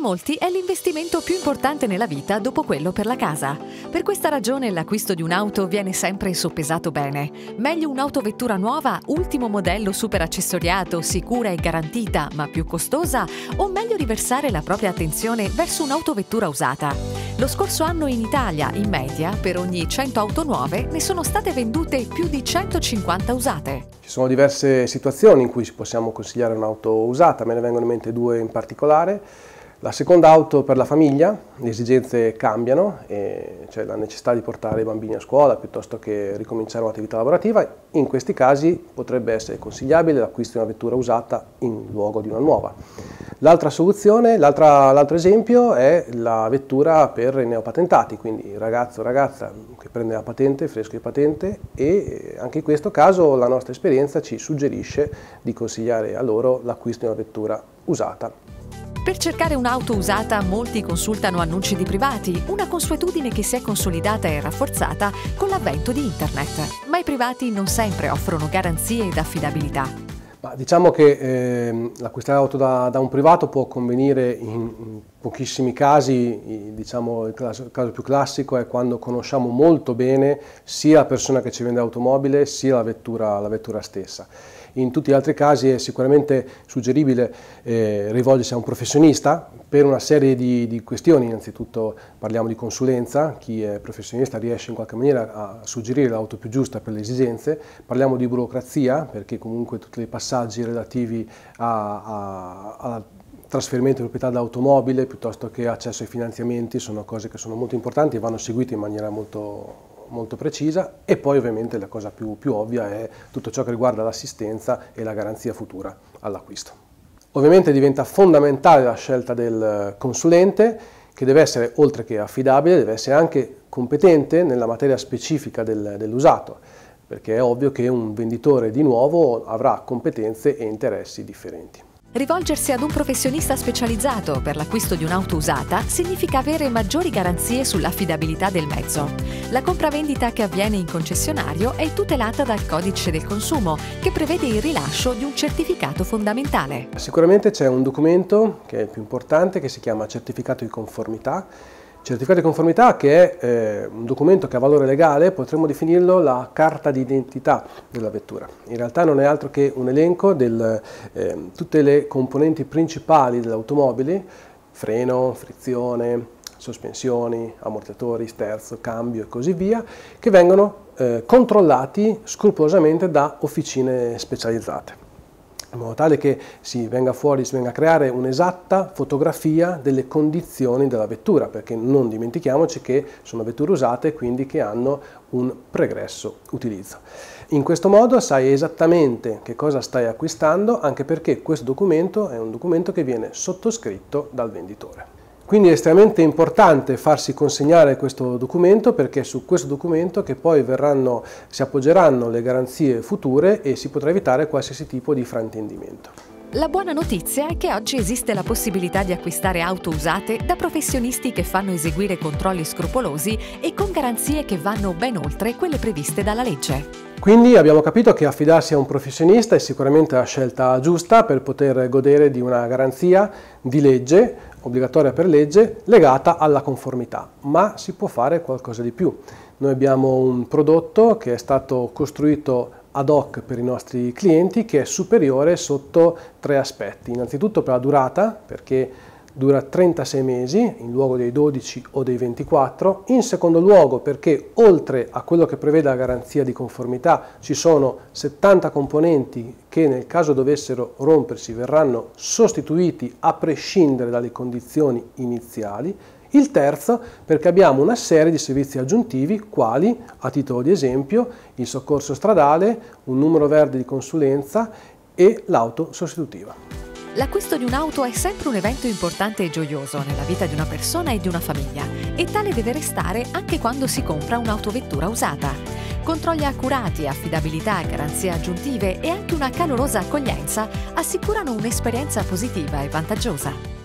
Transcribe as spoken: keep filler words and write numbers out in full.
molti è l'investimento più importante nella vita dopo quello per la casa. Per questa ragione l'acquisto di un'auto viene sempre soppesato bene. Meglio un'autovettura nuova, ultimo modello super accessoriato, sicura e garantita, ma più costosa, o meglio riversare la propria attenzione verso un'autovettura usata? Lo scorso anno in Italia, in media, per ogni cento auto nuove ne sono state vendute più di centocinquanta usate. Ci sono diverse situazioni in cui possiamo consigliare un'auto usata, me ne vengono in mente due in particolare. La seconda auto per la famiglia, le esigenze cambiano, e c'è la necessità di portare i bambini a scuola piuttosto che ricominciare un'attività lavorativa. In questi casi potrebbe essere consigliabile l'acquisto di una vettura usata in luogo di una nuova. L'altra soluzione, l'altro esempio è la vettura per i neopatentati, quindi il ragazzo o ragazza che prende la patente, fresco di patente, e anche in questo caso la nostra esperienza ci suggerisce di consigliare a loro l'acquisto di una vettura usata. Per cercare un'auto usata molti consultano annunci di privati, una consuetudine che si è consolidata e rafforzata con l'avvento di Internet. Ma i privati non sempre offrono garanzie ed affidabilità. Ma diciamo che eh, l'acquistare l'auto da, da un privato può convenire in, in pochissimi casi. Diciamo, il caso, il caso più classico è quando conosciamo molto bene sia la persona che ci vende l'automobile sia la vettura, la vettura stessa. In tutti gli altri casi è sicuramente suggeribile eh, rivolgersi a un professionista per una serie di, di questioni. Innanzitutto parliamo di consulenza, chi è professionista riesce in qualche maniera a suggerire l'auto più giusta per le esigenze. Parliamo di burocrazia, perché comunque tutti i passaggi relativi al trasferimento di proprietà dell'automobile piuttosto che accesso ai finanziamenti sono cose che sono molto importanti e vanno seguite in maniera molto molto precisa. E poi ovviamente la cosa più, più ovvia è tutto ciò che riguarda l'assistenza e la garanzia futura all'acquisto. Ovviamente diventa fondamentale la scelta del consulente, che deve essere, oltre che affidabile, deve essere anche competente nella materia specifica del, dell'usato, perché è ovvio che un venditore di nuovo avrà competenze e interessi differenti. Rivolgersi ad un professionista specializzato per l'acquisto di un'auto usata significa avere maggiori garanzie sull'affidabilità del mezzo. La compravendita che avviene in concessionario è tutelata dal Codice del Consumo, che prevede il rilascio di un certificato fondamentale. Sicuramente c'è un documento che è il più importante, che si chiama certificato di conformità. Certificato di conformità, che è eh, un documento che ha valore legale, potremmo definirlo la carta d'identità della vettura. In realtà non è altro che un elenco di eh, tutte le componenti principali dell'automobile: freno, frizione, sospensioni, ammortizzatori, sterzo, cambio e così via, che vengono eh, controllati scrupolosamente da officine specializzate, in modo tale che si venga fuori, si venga a creare un'esatta fotografia delle condizioni della vettura, perché non dimentichiamoci che sono vetture usate, quindi che hanno un pregresso utilizzo. In questo modo sai esattamente che cosa stai acquistando, anche perché questo documento è un documento che viene sottoscritto dal venditore. Quindi è estremamente importante farsi consegnare questo documento, perché è su questo documento che poi verranno, si appoggeranno le garanzie future e si potrà evitare qualsiasi tipo di fraintendimento. La buona notizia è che oggi esiste la possibilità di acquistare auto usate da professionisti che fanno eseguire controlli scrupolosi e con garanzie che vanno ben oltre quelle previste dalla legge. Quindi abbiamo capito che affidarsi a un professionista è sicuramente la scelta giusta per poter godere di una garanzia di legge, obbligatoria per legge, legata alla conformità, ma si può fare qualcosa di più. Noi abbiamo un prodotto che è stato costruito ad hoc per i nostri clienti, che è superiore sotto tre aspetti. Innanzitutto per la durata, perché dura trentasei mesi in luogo dei dodici o dei ventiquattro. In secondo luogo perché oltre a quello che prevede la garanzia di conformità ci sono settanta componenti che nel caso dovessero rompersi verranno sostituiti a prescindere dalle condizioni iniziali. Il terzo perché abbiamo una serie di servizi aggiuntivi, quali, a titolo di esempio, il soccorso stradale, un numero verde di consulenza e l'auto sostitutiva. L'acquisto di un'auto è sempre un evento importante e gioioso nella vita di una persona e di una famiglia, e tale deve restare anche quando si compra un'autovettura usata. Controlli accurati, affidabilità, garanzie aggiuntive e anche una calorosa accoglienza assicurano un'esperienza positiva e vantaggiosa.